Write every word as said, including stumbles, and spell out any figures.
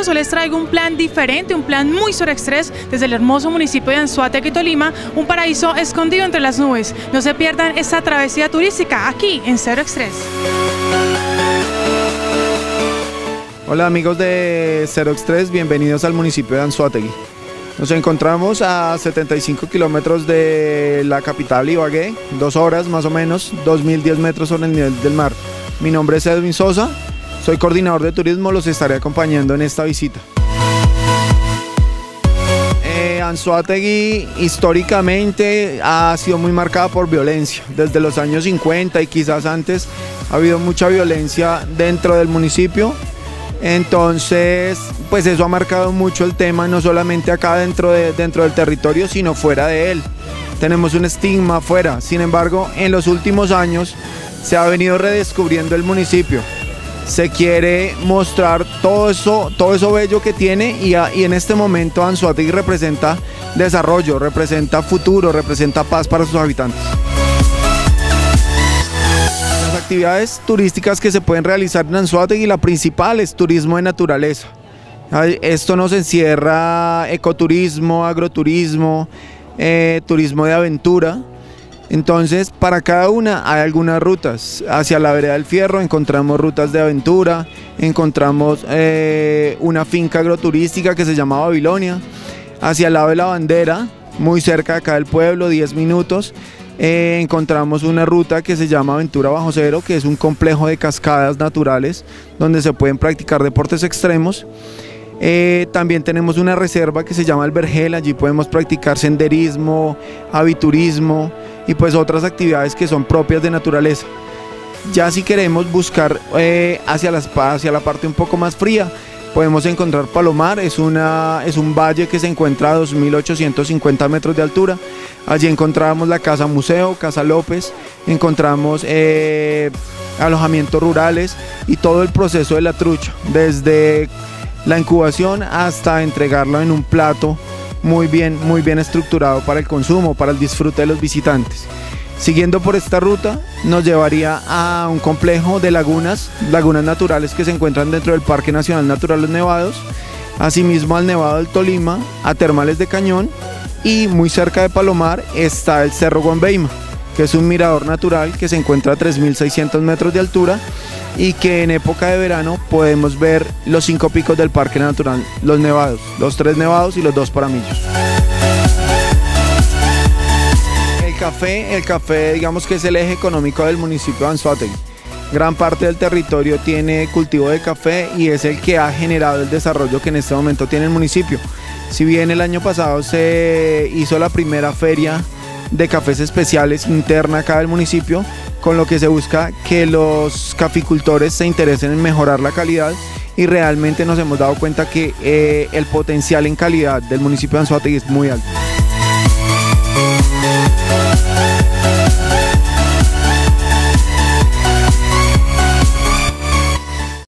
amigos, hoy les traigo un plan diferente, un plan muy Cero Estrés desde el hermoso municipio de Anzoátegui, Tolima, un paraíso escondido entre las nubes. No se pierdan esta travesía turística aquí en Cero Estrés. Hola amigos de Cero Estrés, bienvenidos al municipio de Anzoátegui. Nos encontramos a setenta y cinco kilómetros de la capital Ibagué, dos horas más o menos, dos mil diez metros sobre el nivel del mar. Mi nombre es Edwin Sosa, soy coordinador de turismo, los estaré acompañando en esta visita. Eh, Anzoátegui históricamente ha sido muy marcada por violencia. Desde los años cincuenta y quizás antes ha habido mucha violencia dentro del municipio. Entonces, pues eso ha marcado mucho el tema, no solamente acá dentro, de, dentro del territorio, sino fuera de él. Tenemos un estigma afuera. Sin embargo, en los últimos años se ha venido redescubriendo el municipio. Se quiere mostrar todo eso, todo eso bello que tiene y, a, y en este momento Anzoátegui representa desarrollo, representa futuro, representa paz para sus habitantes. Actividades turísticas que se pueden realizar en Anzoátegui, la principal es turismo de naturaleza. Esto nos encierra ecoturismo, agroturismo, eh, turismo de aventura. Entonces, para cada una hay algunas rutas. Hacia la Vereda del Fierro encontramos rutas de aventura, encontramos eh, una finca agroturística que se llama Babilonia. Hacia el lado de la Bandera, muy cerca de acá del pueblo, diez minutos. Eh, encontramos una ruta que se llama Aventura Bajo Cero, que es un complejo de cascadas naturales donde se pueden practicar deportes extremos. Eh, también tenemos una reserva que se llama El Vergel, allí podemos practicar senderismo, aviturismo y pues otras actividades que son propias de naturaleza. Ya si queremos buscar eh, hacia, las, hacia la parte un poco más fría, podemos encontrar Palomar, es, una, es un valle que se encuentra a dos mil ochocientos cincuenta metros de altura. Allí encontramos la Casa Museo, Casa López, encontramos eh, alojamientos rurales y todo el proceso de la trucha, desde la incubación hasta entregarlo en un plato muy bien, muy bien estructurado para el consumo, para el disfrute de los visitantes. Siguiendo por esta ruta nos llevaría a un complejo de lagunas, lagunas naturales que se encuentran dentro del Parque Nacional Natural Los Nevados, asimismo al Nevado del Tolima, a Termales de Cañón y muy cerca de Palomar está el Cerro Guambeima, que es un mirador natural que se encuentra a tres mil seiscientos metros de altura y que en época de verano podemos ver los cinco picos del Parque Natural Los Nevados, los tres nevados y los dos paramillos. El café, el café digamos que es el eje económico del municipio de Anzoátegui. Gran parte del territorio tiene cultivo de café y es el que ha generado el desarrollo que en este momento tiene el municipio. Si bien el año pasado se hizo la primera feria de cafés especiales interna acá del municipio, con lo que se busca que los caficultores se interesen en mejorar la calidad y realmente nos hemos dado cuenta que eh, el potencial en calidad del municipio de Anzoátegui es muy alto.